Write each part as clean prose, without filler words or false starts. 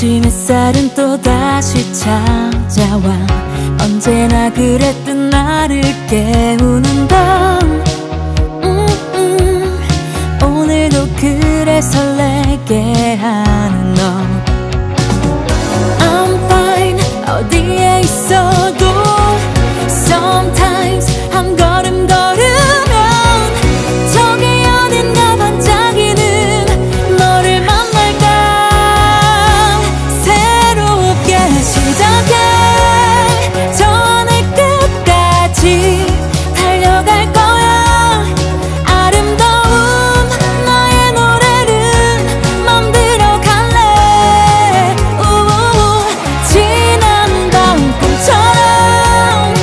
아침 햇살은 또다시 찾아와 언제나 그랬던 나를 깨우는 밤 오늘도 그래 설레게 하는 너 I'm fine 어디에 있어도 Sometimes 한 걸음 걸으면 저기 어딘가 반짝이는 너를 만날까 새롭게 시작해 저 하늘 끝까지 달려갈 거야 아름다운 나의 노래를 만들어 갈래 지난 밤 꿈처럼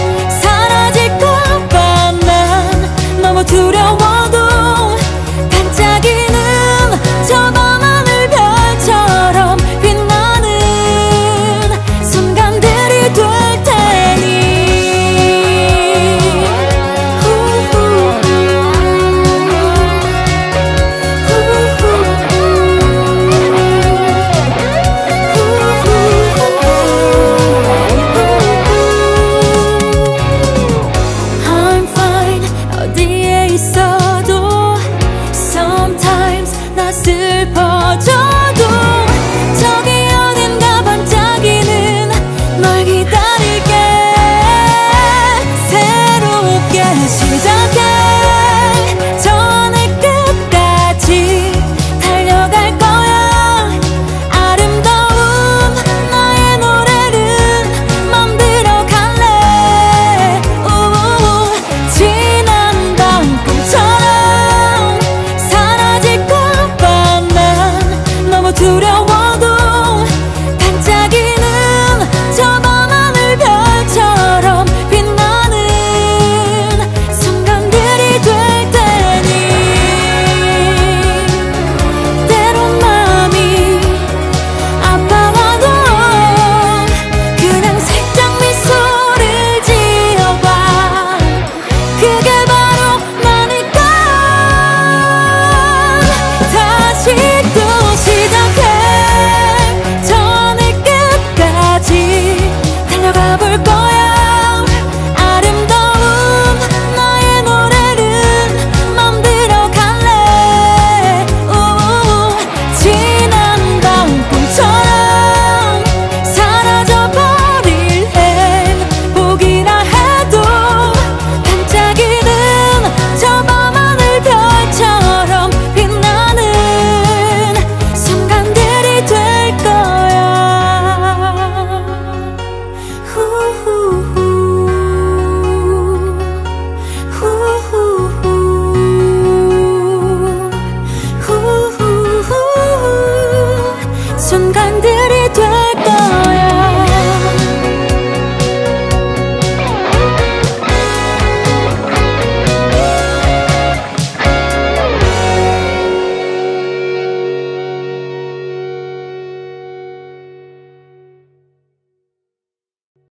사라질까봐 난 너무 두려워도 반짝이는 저 밤하늘 별처럼 빛나는 순간들이 될 테니 I'm fine 어디에 있어도 Sometimes 나 슬퍼져